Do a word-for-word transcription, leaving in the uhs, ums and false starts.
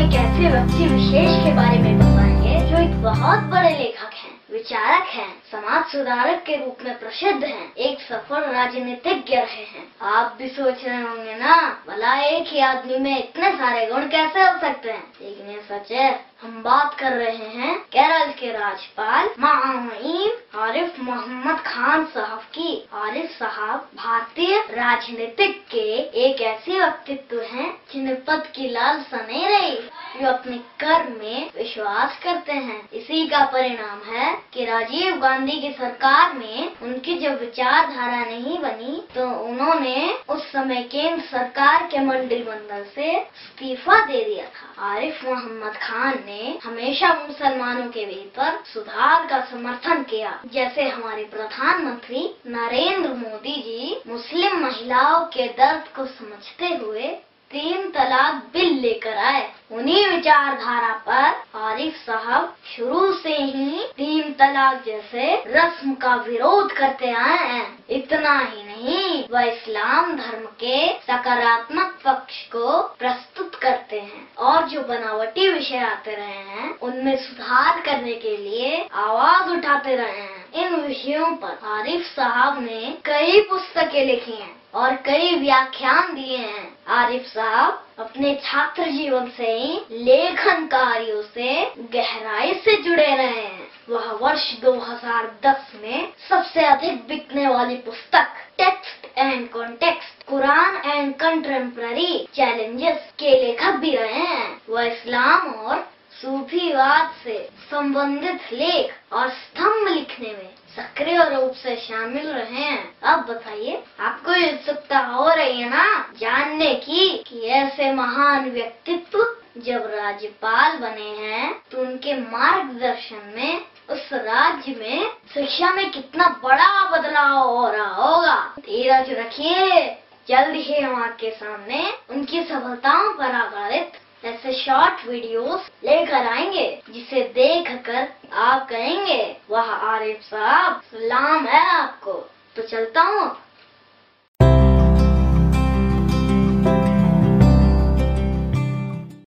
एक ऐसे व्यक्ति विशेष के बारे में बताएंगे जो एक बहुत बड़े लेखक हैं, विचारक हैं, समाज सुधारक के रूप में प्रसिद्ध हैं, एक सफल राजनीतिज्ञ रहे हैं। आप भी सोच रहे होंगे ना, भला एक ही आदमी में इतने सारे गुण कैसे हो सकते हैं? लेकिन ये सच है। हम बात कर रहे हैं केरल के राज्यपाल महामहिम आरिफ मोहम्मद खान साहब की। आरिफ साहब भारतीय राजनीतिक के एक ऐसे व्यक्तित्व हैं जिन्हें पद की लालसा नहीं रही, जो अपने कर्म में विश्वास करते हैं। इसी का परिणाम है कि राजीव गांधी की सरकार में उनकी जब विचारधारा नहीं बनी तो उन्होंने उस समय केंद्र सरकार के मंत्रिमंडल से इस्तीफा दे दिया था। आरिफ मोहम्मद खान ने हमेशा मुसलमानों के भीतर सुधार का समर्थन किया। जैसे हमारे प्रधानमंत्री नरेंद्र मोदी जी मुस्लिम महिलाओं के दर्द को समझते हुए तीन तलाक बिल लेकर आए। उन्हीं विचारधारा पर आरिफ साहब शुरू से ही तीन तलाक जैसे रस्म का विरोध करते आए हैं। इतना ही नहीं, वह इस्लाम धर्म के सकारात्मक पक्ष को प्रस्तुत करते हैं और जो बनावटी विषय आते रहे हैं उनमें सुधार करने के लिए आवाज उठाते रहे हैं। इन विषयों पर आरिफ साहब ने कई पुस्तकें लिखी हैं और कई व्याख्यान दिए हैं। आरिफ साहब अपने छात्र जीवन से ही लेखन कार्यों से गहराई से जुड़े रहे हैं। वह वर्ष दो हज़ार दस में सबसे अधिक बिकने वाली पुस्तक text and context, Quran and contemporary challenges के लेखक भी रहे हैं। वह इस्लाम और सूफीवाद से संबंधित लेख और स्तंभ लिखने में सक्रिय रूप से शामिल रहे हैं। अब बताइए, आपको उत्सुकता हो रही है ना जानने की कि ऐसे महान व्यक्तित्व जब राज्यपाल बने हैं तो उनके मार्गदर्शन में उस राज्य में शिक्षा में कितना बड़ा बदलाव हो रहा होगा। धीरज रखिए, जल्द ही हम आपके सामने उनकी सफलताओं पर आधारित ऐसे शॉर्ट वीडियोस लेकर आएंगे जिसे देखकर आप कहेंगे वाह आरिफ साहब, सलाम है आपको। तो चलता हूँ।